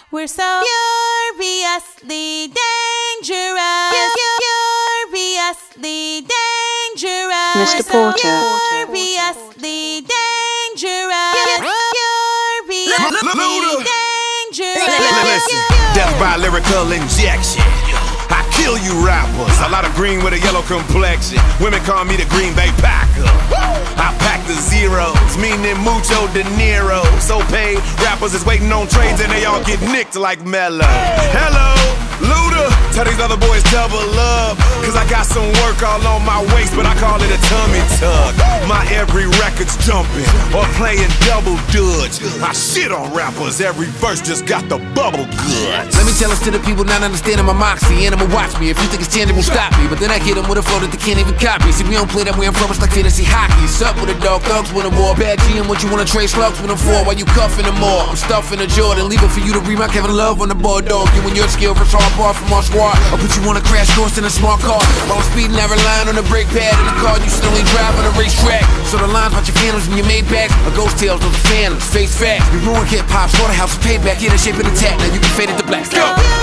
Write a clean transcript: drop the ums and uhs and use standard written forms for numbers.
We're so furiously dangerous. Furiously dangerous. Mr. Porter. Furiously dangerous. Furiously dangerous. Listen, death by lyrical injection. I kill you rappers. A lot of green with a yellow complexion. Women call me the Green Bay Packer. I pack the zeros, meaning mucho dinero. So paid rappers is waiting on trades and they all get nicked like Mello. Hello, Luda. Tell these other boys double up, cause I got some work all on my waist, but I call it a tummy tuck. My every record's jumping or playing double dutch. I shit on rappers, every verse just got the bubble guts. Let me tell this to the people not understanding my moxie. Animal watch me, if you think it's tangible, stop me. But then I hit them with a flow that they can't even copy. See, we don't play that way I'm from, it's like fantasy hockey. It's up with the dog thugs with a war. Bad G and what you wanna trade slugs with them for. While you cuffing them more, I'm stuffing a Jordan. Leave it for you to read my Kevin Love on the board, dog. You and your skill for hard bar from our squad. I'll put you on a crash course in a smart car. While I'm speeding, I relying on the brake pad in the car. You still ain't drive on the racetrack. So the lines about your phantoms and your Maybach are ghost tales of the phantoms. Face facts. We ruined hip hop, slaughterhouse, payback. Hit the shape of the tap. Now you can fade it to black. Go!